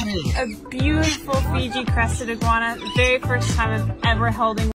A beautiful Fiji crested iguana. The very first time I'm ever holding